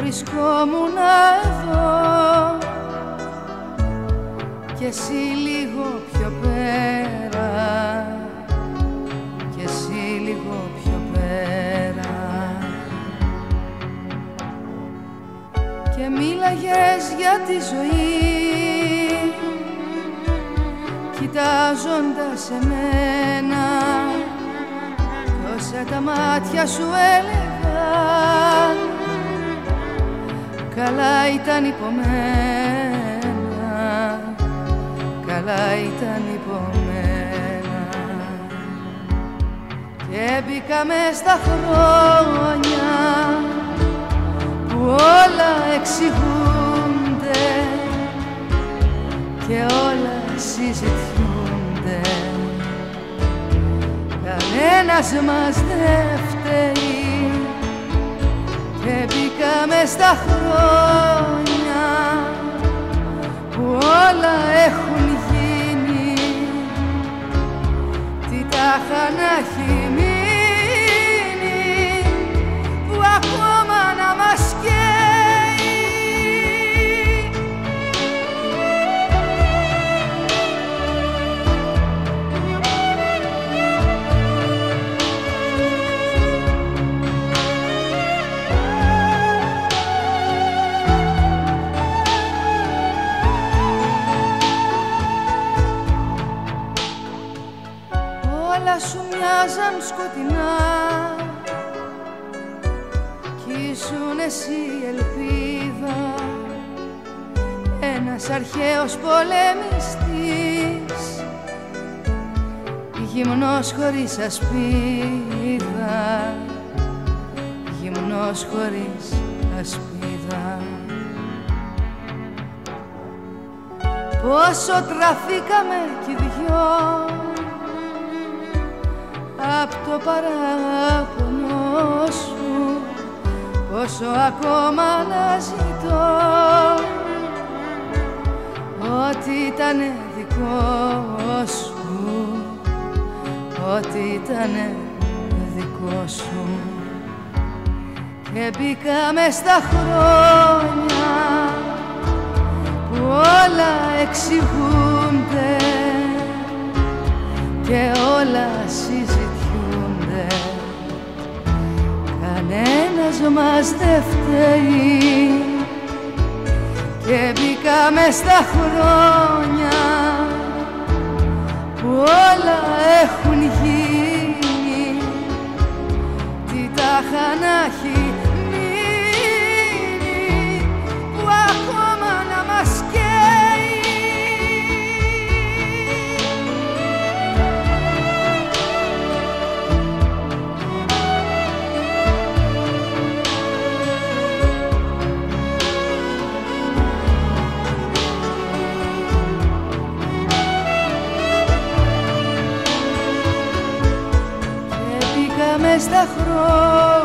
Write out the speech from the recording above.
βρισκόμουν εδώ κι εσύ λίγο πιο πέρα, κι εσύ λίγο πιο πέρα, και μίλαγες για τη ζωή κοιτάζοντας εμένα, κι όσα τα μάτια σου έλεγαν καλά ήταν υπομένα, καλά ήταν υπομένα. Και μπήκα μες στα χρόνια που όλα εξηγούνται και όλα συζητιούνται, κανένας μας δεν φταίει. Και μπήκα μες στα χρόνια που όλα έχουν γίνει, τι τάχα να έχει μείνει που ακόμα να μας καίει. Όλα σου μοιάζαν σκοτεινά κι ήσουν εσύ η ελπίδα, ένας αρχαίος πολεμιστής, γυμνός χωρίς ασπίδα, γυμνός χωρίς ασπίδα. Πόσο τραφήκαμε κι οι δυο απ' το παράπονο σου, πόσο ακόμα να ζητώ ό,τι ήτανε δικό σου, ό,τι ήτανε δικό σου. Και μπήκα μες στα χρόνια που όλα εξηγούνται και όλα συζητιούνται, κανένας μας δεν φταίει. Και μπήκα μες στα χρόνια που όλα έχουν γίνει, τι τάχα να έχει μείνει που ακόμα να μας καίει. Μες στα χρόνια